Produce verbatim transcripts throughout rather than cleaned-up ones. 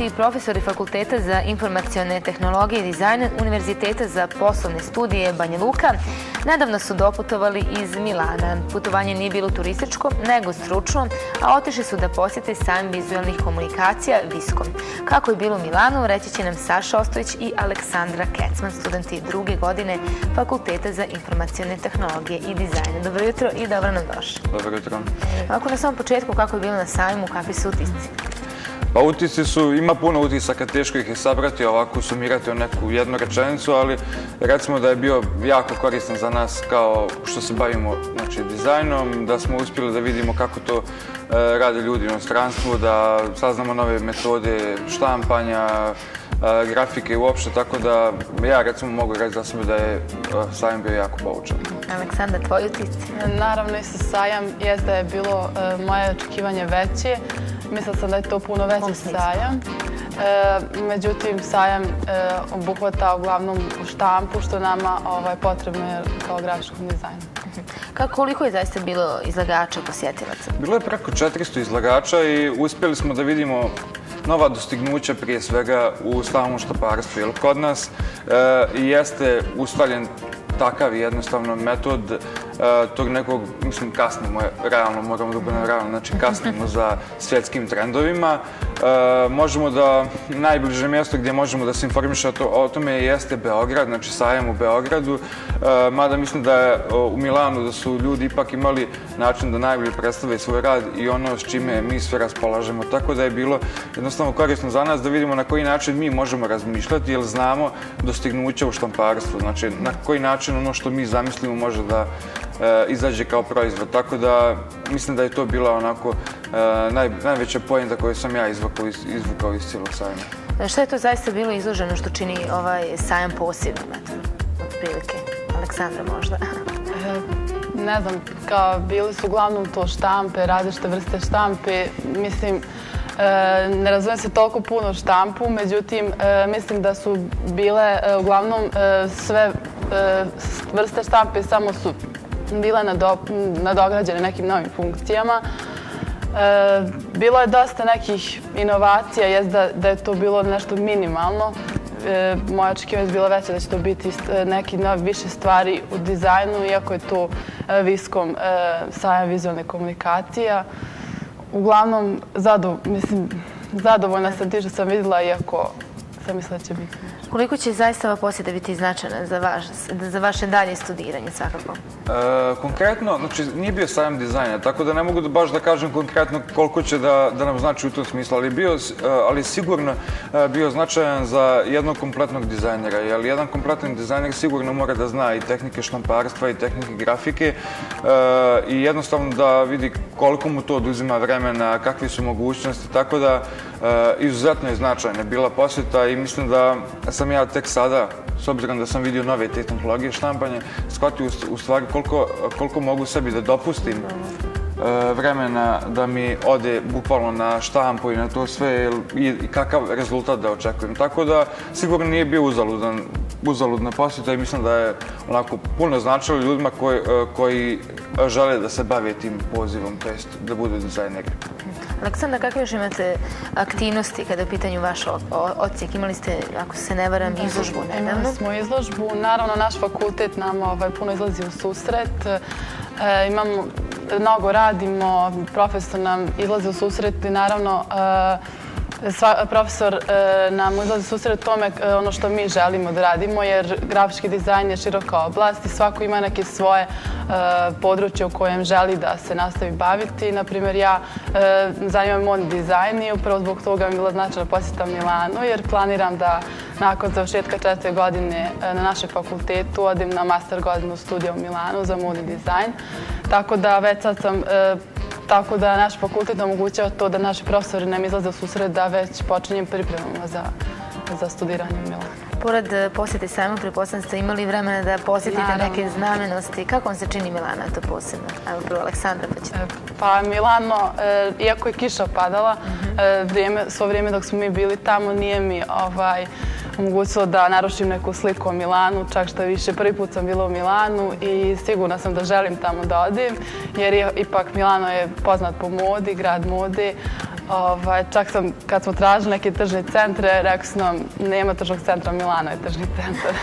studenti i profesori Fakulteta za informacione tehnologije i dizajn Univerziteta za poslovne studije Banja Luka nedavno su doputovali iz Milana. Putovanje nije bilo turističko, nego stručno, a otišli su da posjete sajam vizualnih komunikacija Viskom. Kako je bilo u Milanu, reći će nam Saša Ostojić i Aleksandra Kecman, studenti druge godine Fakulteta za informacione tehnologije i dizajn. Dobro jutro i dobro nam došli. Dobro jutro. Ovako na samom početku, kako je bilo na sajmu, kakvi su utisci? Pa utisci su, ima puno utisaka, teško ih je sabrati, ovako sumirati u neku jednu rečenicu, ali recimo da je bio jako koristan za nas kao što se bavimo znači, dizajnom, da smo uspjeli da vidimo kako to e, rade ljudi u inostranstvu, da saznamo nove metode štampanja, e, grafike i uopšte, tako da ja recimo mogu reći za sebe da je e, sajam bio jako poučan. Aleksandra, tvoji utisci? Naravno, isto sajam je da je bilo e, moje očekivanje veće. Mislila sam da je to puno veći sajam. E, međutim, sajam e, obuhvata uglavnom u štampu, što nama ovaj, potrebno je kao grafičkom dizajnu. Kako, koliko je zaista bilo izlagača i posjetilaca? Bilo je preko četiristo izlagača i uspjeli smo da vidimo nova dostignuća prije svega u stalnom štamparstvu. Jer kod nas e, jeste ustaljen takav jednostavno metod tog nekog, mislim, kasnimo, realno, moramo da budemo realno, znači kasnimo za svjetskim trendovima. Možemo da, najbliže mjesto gdje možemo da se informiše o tome jeste Beograd, znači sajam u Beogradu, mada mislim da je u Milanu da su ljudi ipak imali način da najbolje predstave svoj rad i ono s čime mi sve raspolažemo. Tako da je bilo jednostavno korisno za nas da vidimo na koji način mi možemo razmišljati, jer znamo dostignuća u štamparstvu, znači na koji način ono što mi zamislimo može da izađe kao proizvod. Tako da mislim da je to bila onako najveća poenta koju sam ja izvukao iz cijelog sajma. Šta je to zaista bilo izloženo što čini ovaj sajam posebnom, od prilike? Aleksandra možda? Ne znam, kao bili su uglavnom to štampe, različite vrste štampe. Mislim, ne razumijem se toliko puno štampu, međutim, mislim da su bile uglavnom sve vrste štampe samo su bile nadograđene nekim novim funkcijama. Bilo je dosta nekih inovacija, jest da je to bilo nešto minimalno. Moja očekivanja je bila veća da će to biti neki više stvari u dizajnu, iako je to Viskom sajam vizualne komunikacija. Uglavnom, zadovoljna sam ti što sam vidjela, iako sam mislila da će biti. Koliko će zaista ova posjeta biti značajna za vaše dalje studiranje, svakako? Konkretno, znači, nije bio sajam dizajna, tako da ne mogu baš da kažem konkretno koliko će da nam znači u tom smislu, ali sigurno bio značajan za jednog kompletnog dizajnera, jer jedan kompletan dizajner sigurno mora da zna i tehnike štamparstva i tehnike grafike i jednostavno da vidi koliko mu to oduzima vremena, kakve su mogućnosti, tako da izuzetno je značajna bila posjeta i mislim da sam ja tek sada, s obzirom da sam vidio nove te tehnologije štampanja, shvatio u stvari koliko mogu sebi da dopustim vremena da mi ode bukvalno na štampu i na to sve i kakav rezultat da očekujem. Tako da sigurno nije bio uzaludna posjeta i mislim da je onako puno značilo ljudima koji žele da se bave tim pozivom, to jest da budu dizajneri. Aleksandra, kakve još imate aktivnosti kada je u pitanju vaš odsjek? Imali ste, ako se ne varam, izložbu nedavno? Imali smo izložbu. Naravno, naš fakultet nam puno izlazi u susret. Imamo, mnogo radimo, profesor nam izlazi u susret i naravno profesor nam izlazi u susret tome ono što mi želimo da radimo, jer grafički dizajn je široka oblast i svako ima neke svoje područje u kojem želi da se nastavi baviti. Naprimjer, ja zanimam modni dizajn i upravo zbog toga mi je bila značajna posjeta Milanu, jer planiram da nakon završetka četvrte godine na našem fakultetu odem na master godinu studija u Milanu za modni dizajn. Tako da već sad sam Tako da naš fakultet omogućava to da naši profesori nam izlaze u susret da već počinjem pripremama za studiranje u Milanu. Pored posjete sajmu, pretpostavljam ste imali vremena da posjetite neke znamenitosti. Kako vam se čini Milano to posebno? Evo prvo Aleksandra pa ćete. Pa Milano, iako je kiša padala, svo vrijeme dok smo mi bili tamo nije mi omogućilo da narušim neku sliku o Milanu, čak što više. Prvi put sam bila u Milanu i sigurna sam da želim tamo da odem, jer ipak Milano je poznat po modi, grad mode. Ovaj, čak sam, kad smo tražili neke tržne centre, rekao sam nam, nema tržnog centra, Milano je tržni centar.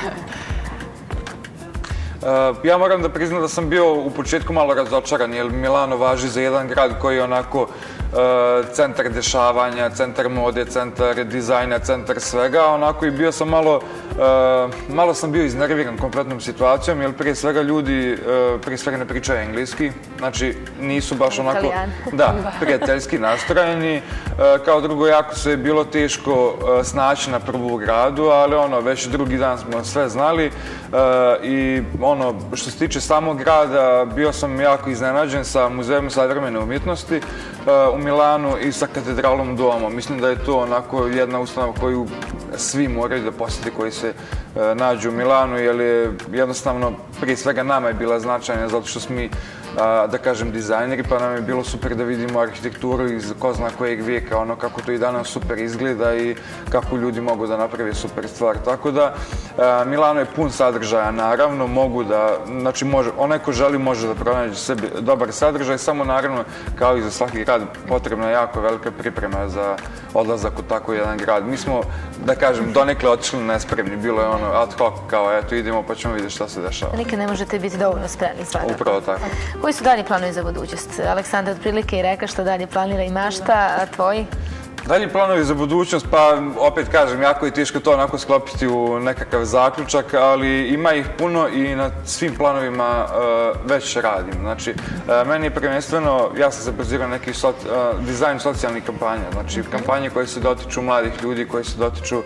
Ja moram da priznam da sam bio u početku malo razočaran, jer Milano važi za jedan grad koji je onako centar dešavanja, centar mode, centar dizajna, centar svega, onako i bio sam malo, malo sam bio iznerviran kompletnom situacijom, jer prije svega ljudi, prije svega ne pričaju engleski, znači nisu baš onako, da, prijateljski nastrojeni, kao drugo jako se je bilo teško snaći na prvu u gradu, ali ono, već drugi dan smo sve znali i ono, što se tiče samog grada, bio sam jako iznenađen sa Muzejom savremene umjetnosti u Milanu i sa katedralom Duomo. Mislim da je to onako jedna ustanova koju svi moraju da posjeti koji se nađu u Milanu, jer je jednostavno prije svega nama je bila značajna zato što smo mi, da kažem, dizajneri, pa nam je bilo super da vidimo arhitekturu iz ko zna kojeg vijeka, ono kako to i danas super izgleda i kako ljudi mogu da naprave super stvar. Tako da Milano je pun sadržaja, naravno, mogu da, znači onaj ko želi može da pronađe sebi dobar sadržaj, samo naravno kao i za svaki grad potrebna je jako velika priprema za odlazak u tako jedan grad. Mi smo, da kažem, donekle otišli nespremni, bilo je ono ad hoc, kao eto idemo pa ćemo vidjeti šta se dešava. Nikad ne možete biti dovoljno spremni svakako. Upravo tako. Koji su dalje planovi za budućnost? Aleksandar otprilike je rekao što dalje planira i mašta, a tvoji? Dalji planovi za budućnost, pa opet kažem, jako je teško to onako sklopiti u nekakav zaključak, ali ima ih puno i na svim planovima već radim. Znači, meni je prvenstveno, ja sam se bazirao na neki dizajn socijalnih kampanja, znači kampanje koje se dotiču mladih ljudi, koje se dotiču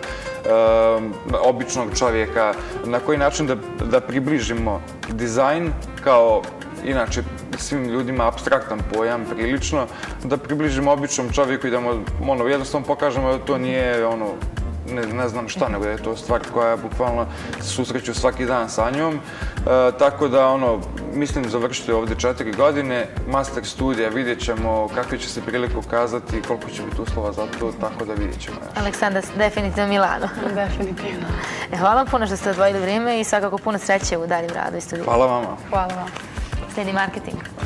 običnog čovjeka, na koji način da približimo dizajn kao inače svim ljudima apstraktan pojam prilično, da približimo običnom čovjeku i da mu jednostavno pokažemo da to nije ono, ne znam šta, nego da je to stvar koja bukvalno se susreću svaki dan sa njom. Tako da, ono, mislim završiti ovdje četiri godine, master studija, vidjet ćemo kakve će se prilike ukazati, koliko će biti uslova za to, tako da vidjet ćemo. Aleksandar, definitivno Milano. Definitivno. Hvala vam puno što ste odvojili vrijeme i svakako puno sreće u daljem radu i studiju. Hvala vama. Hvala vam. Slijedi marketing.